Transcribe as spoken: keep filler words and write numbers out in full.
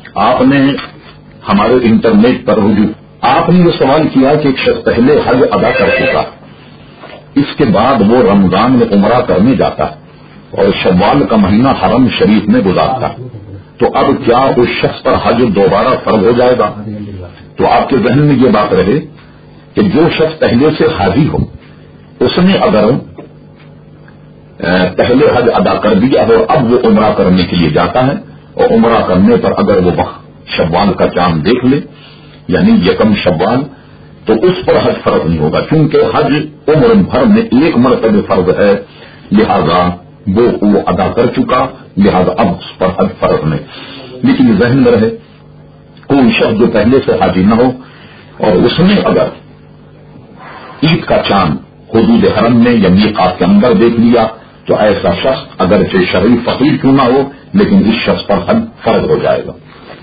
آپ نے ہمارے انٹرنیٹ پر رجوع آپ نے یہ سوال کیا کہ ایک شخص پہلے حج ادا کر چکا، اس کے بعد وہ رمضان میں عمرہ کرنے جاتا اور شوال کا مہینہ حرم شریف میں گزارتا، تو اب کیا اس شخص پر حج دوبارہ فرض ہو جائے گا؟ تو آپ کے ذہن میں یہ بات رہے کہ جو شخص پہلے سے حاجی ہو، اس نے اگر پہلے حج ادا کر دیا اور اب وہ عمرہ کرنے کے لیے جاتا ہے اور عمرہ کرنے پر اگر وہ شوال کا چاند دیکھ لے یعنی یکم شوال، تو اس پر حج فرض نہیں ہوگا، کیونکہ حج عمر بھر میں ایک مرتبہ فرض ہے، لہذا وہ وہ ادا کر چکا، لہذا اب اس پر حج فرض نہیں۔ لیکن ذہن میں رہے کوئی شخص جو پہلے سے حاجی نہ ہو اور اس نے اگر عید کا چاند حدود حرم میں یا میقات کے اندر دیکھ لیا تو ایسا شخص اگرچہ شرعی فقیر کیوں نہ ہو لیکن اس شخص پر حج فرض ہو جائے گا۔